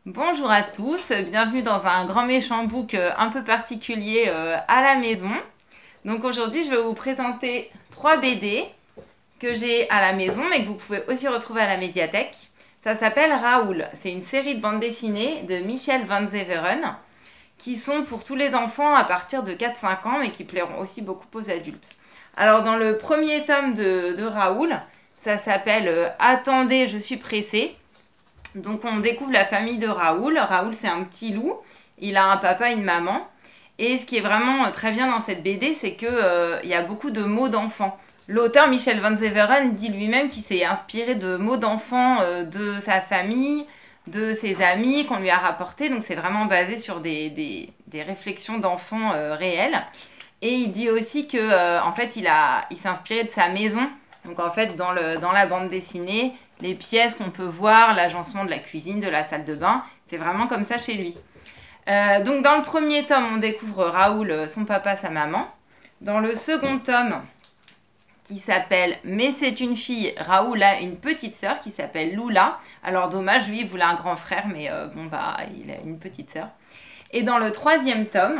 Bonjour à tous, bienvenue dans un grand méchant book un peu particulier à la maison. Donc aujourd'hui je vais vous présenter 3 BD que j'ai à la maison mais que vous pouvez aussi retrouver à la médiathèque. Ça s'appelle Raoul, c'est une série de bandes dessinées de Michel Van Zeveren qui sont pour tous les enfants à partir de 4-5 ans mais qui plairont aussi beaucoup aux adultes. Alors dans le premier tome de Raoul, ça s'appelle Attendez, je suis pressé. Donc on découvre la famille de Raoul. Raoul c'est un petit loup, il a un papa et une maman. Et ce qui est vraiment très bien dans cette BD, c'est qu'il y a beaucoup de mots d'enfants. L'auteur Michel Van Zeveren dit lui-même qu'il s'est inspiré de mots d'enfants de sa famille, de ses amis qu'on lui a rapportés. Donc c'est vraiment basé sur des réflexions d'enfants réelles. Et il dit aussi que en fait il s'est inspiré de sa maison. Donc en fait dans la bande dessinée, les pièces qu'on peut voir, l'agencement de la cuisine, de la salle de bain, c'est vraiment comme ça chez lui. Donc dans le premier tome, on découvre Raoul, son papa, sa maman. Dans le second tome, qui s'appelle Mais c'est une fille, Raoul a une petite sœur qui s'appelle Lula. Alors dommage, lui il voulait un grand frère, mais bon bah il a une petite sœur. Et dans le troisième tome,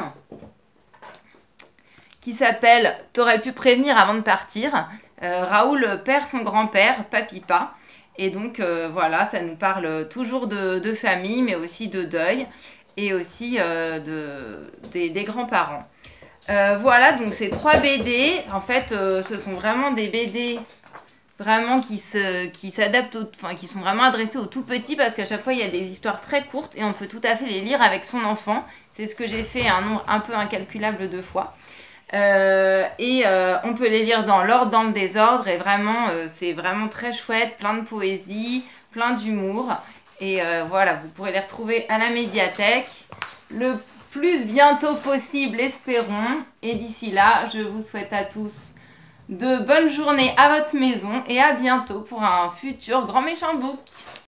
qui s'appelle T'aurais pu prévenir avant de partir, Raoul perd son grand-père, Papipa. Et donc voilà, ça nous parle toujours de famille, mais aussi de deuil et aussi des grands-parents. Voilà, donc ces 3 BD, en fait, ce sont vraiment des BD vraiment qui s'adaptent, enfin qui sont vraiment adressés aux tout petits parce qu'à chaque fois il y a des histoires très courtes et on peut tout à fait les lire avec son enfant. C'est ce que j'ai fait un nombre un peu incalculable de fois. On peut les lire dans l'ordre, dans le désordre, et vraiment, c'est vraiment très chouette, plein de poésie, plein d'humour. Et voilà, vous pourrez les retrouver à la médiathèque le plus bientôt possible, espérons. Et d'ici là, je vous souhaite à tous de bonnes journées à votre maison et à bientôt pour un futur grand méchant book.